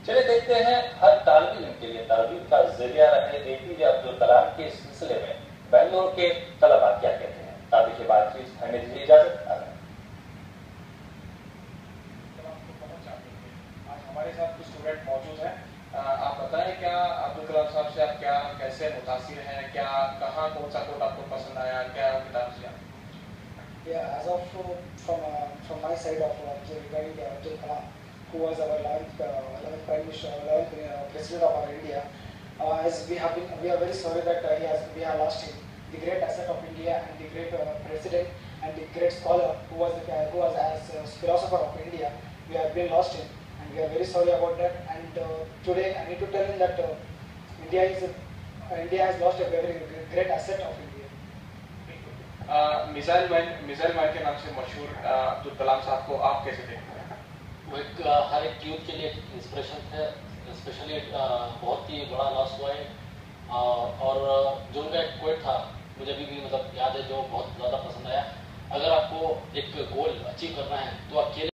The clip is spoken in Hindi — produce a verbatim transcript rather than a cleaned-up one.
चले देखते हैं हर तालिब इल्म के लिए तालीम का जरिया रहे एपीजे अब्दुल कलाम के सिलसिले में बेंगलोर के तलबा क्या कहते हैं। ताबी की बातचीत हमें दीजिए इजाजत। आज हमारे साथ कुछ स्टूडेंट मौजूद हैं। आप बताएं क्या अब्दुल कलाम साहब से आप क्या कैसे मुतासिर हैं, क्या कहाँ कौन सा कोट आपको पसंद आया, क्या किताब से? Yeah, as of uh, from uh, from my side of uh, regarding uh, Abdul Kalam, who was our eleventh uh, eleventh Prime Minister, eleventh uh, President of our India. Uh, as we have been, we are very sorry that uh, he has we have lost him, the great asset of India and the great uh, President and the great scholar who was the, uh, who was as uh, philosopher of India. We have been lost him, and we are very sorry about that. And uh, today I need to tell him that uh, India is uh, India has lost a very great asset of India. Missile man missile man के नाम से मशहूर अब्दुल कलाम साहब को आप कैसे देखते हैं? वो एक हर एक यूथ के लिए इंस्पिरेशन थे, स्पेशली बहुत ही बड़ा लॉस हुआ है। और जो उनका एक कोट था मुझे अभी भी मतलब याद है, जो बहुत ज़्यादा पसंद आया। अगर आपको एक गोल अचीव करना है तो अकेले